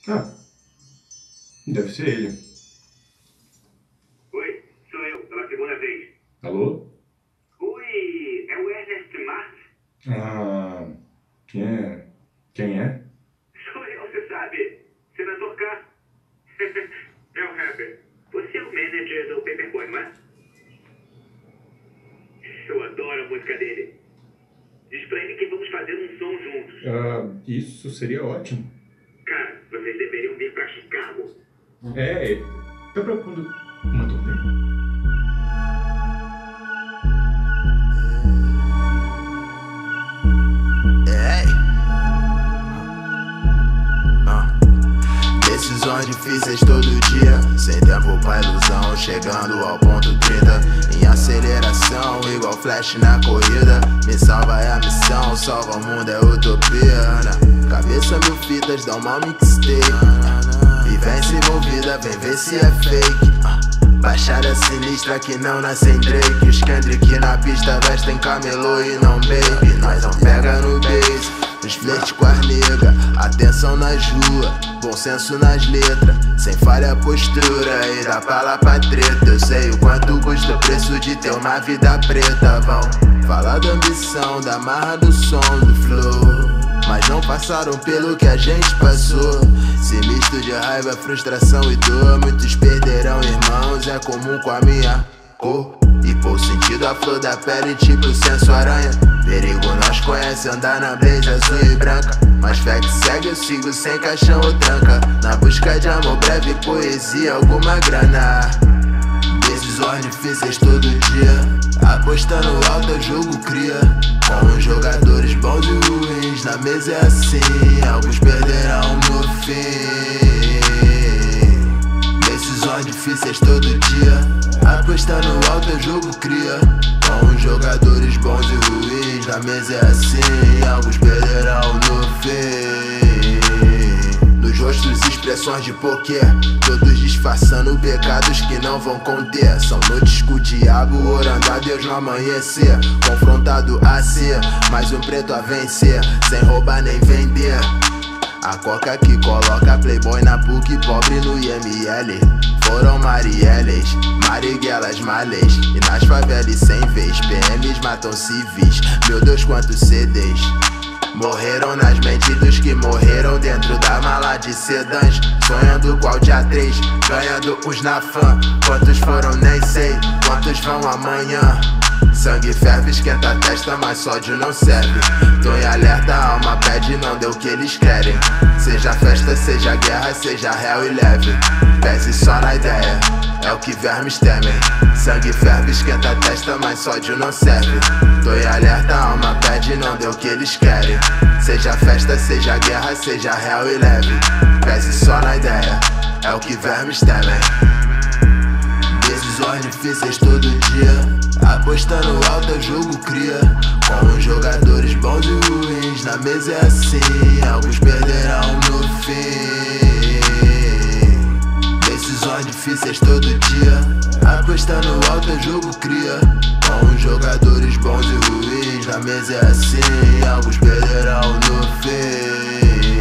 Ah, deve ser ele. Oi, sou eu, pela segunda vez. Alô? Oi, é o Ernest Mart? Ah, quem é? Quem é? Sou eu, você sabe. Senador K. É o rapper. Você é o manager do Paperboy, não é? Eu adoro a música dele. Diz pra ele que vamos fazer um som juntos. Isso seria ótimo. Cara, vocês deveriam vir pra Chicago. Tá propondo uma turnê? Decisões difíceis todo dia, sem tempo pra ilusão, chegando ao ponto 30. Em aceleração, igual flash na corrida. Me salva é a missão, salva o mundo é utopia. Na cabeça mil fitas, dá uma mixtape. Vivência envolvida, vem ver se é fake. Baixada sinistra que não nasce em Drake. Os Kendrick na pista vestem camelô e não baby. Nós não pega no base, nos flirts com as nega. Atenção nas ruas, bom senso nas letras. Sem falha a postura e dá bala pra treta. Eu sei o quanto custa o preço de ter uma vida preta. Vão falar da ambição, da marra do som, do flow, mas não passaram pelo que a gente passou. Se misto de raiva, frustração e dor, muitos perderão irmãos, é comum com a minha cor. E por sentido a flor da pele, tipo senso aranha. Perigo nós conhece, andar na blaze azul e branca. Mas fé que segue, eu sigo sem caixão ou tranca. Na busca de amor, breve poesia, alguma grana. Decisões difíceis todo dia, apostando alto eu jogo cria. Com os jogadores bons e ruins, na mesa é assim, alguns perderão no fim. Decisões difíceis todo dia, apostando alto eu jogo cria. Com os jogadores bons e ruins, na mesa é assim, alguns perderão no fim. Nos rostos expressões de poker, todos disfarçando pecados que não vão conter. São noites com o diabo, orando a Deus no amanhecer. Confrontado a ser, mais um preto a vencer, sem roubar nem vender. A coca que coloca playboy na PUC, pobre no IML. Foram Marielles, Marighellas, Malês. E nas favelas sem vez, PMs matam civis. Meu Deus, quantos CDs morreram nas mentes dos que morreram dentro da mala de sedãs. Sonhando qual dia 3, ganhando uns na fã. Quantos foram nem sei, quantos vão amanhã. Sangue ferve, esquenta a testa, mas sódio não serve. Tô em alerta, a alma pede, não deu o que eles querem. Seja festa, seja guerra, seja réu e leve. Pese só na ideia, é o que vermes temem. Sangue ferve, esquenta a testa, mas sódio não serve. Tô em alerta, a alma pede, não deu o que eles querem. Seja festa, seja guerra, seja réu e leve. Pese só na ideia, é o que vermes temem. Decisões difíceis todo dia, apostando alto eu jogo cria. Com os jogadores bons e ruins, na mesa é assim, alguns perderão no fim. Decisões difíceis todo dia, apostando alto eu jogo cria. Com os jogadores bons e ruins, na mesa é assim, alguns perderão no fim.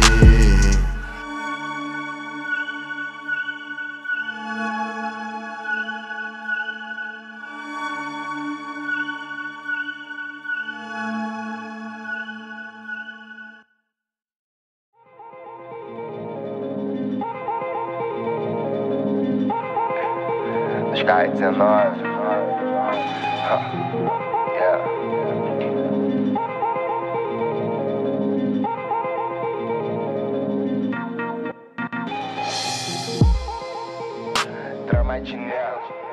Sky 19. Yeah. Trama de nela.